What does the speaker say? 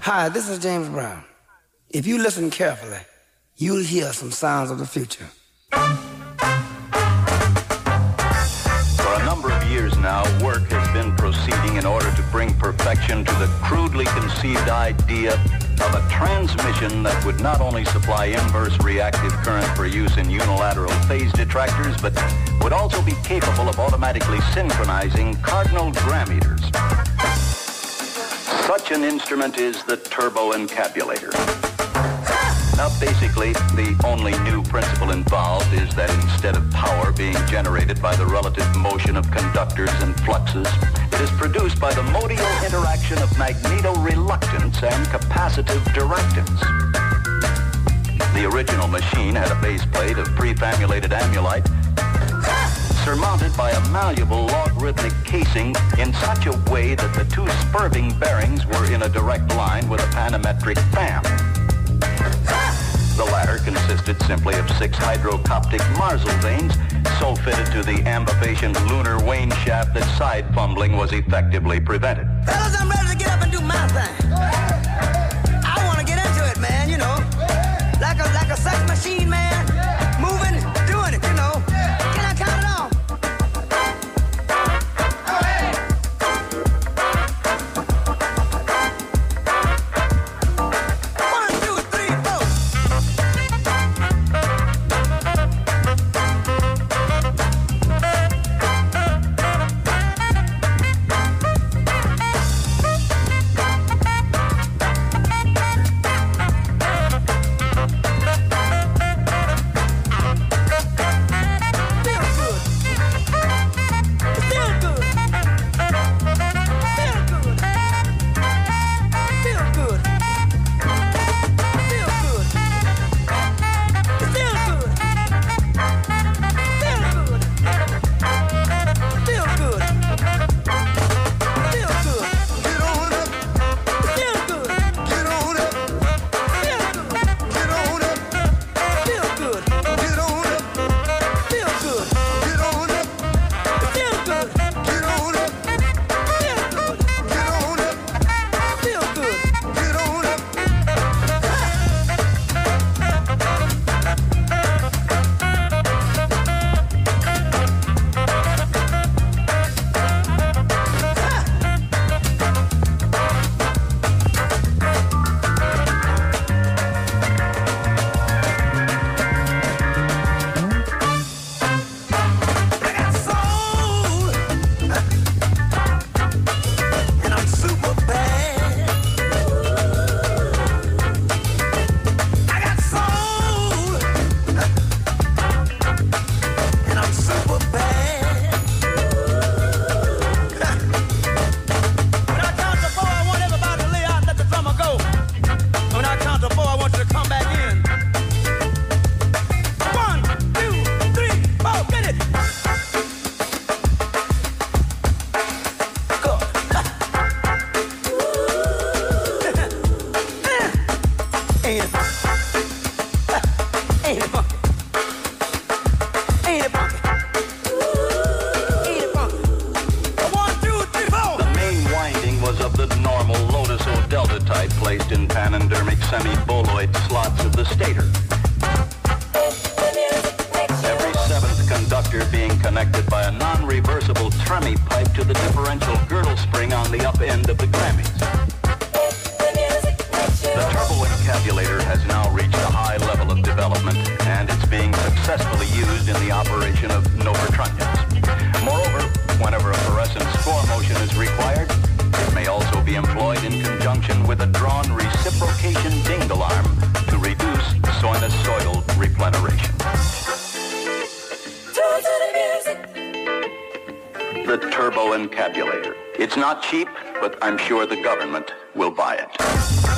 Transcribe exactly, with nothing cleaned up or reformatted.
Hi, this is James Brown. If you listen carefully, you'll hear some sounds of the future. For a number of years now, work has been proceeding in order to bring perfection to the crudely conceived idea of a transmission that would not only supply inverse reactive current for use in unilateral phase detractors, but would also be capable of automatically synchronizing cardinal grammeters. Such an instrument is the turboencabulator. Now, basically, the only new principle involved is that instead of power being generated by the relative motion of conductors and fluxes, it is produced by the modial interaction of magneto-reluctance and capacitive directance. The original machine had a base plate of prefamulated amulite surmounted by a malleable logarithmic casing in such a way that the two spurving bearings were in a direct line with a panametric fan. The latter consisted simply of six hydrocoptic Marsal vanes so fitted to the ambipatient lunar wane shaft that side fumbling was effectively prevented. Fellas, I'm ready to get up and do my thing. I want to get into it, man, you know. Like a, like a sex machine, man. Moving, doing it, you know. Can I count it off? Turboencabulator. It's not cheap, but I'm sure the government will buy it.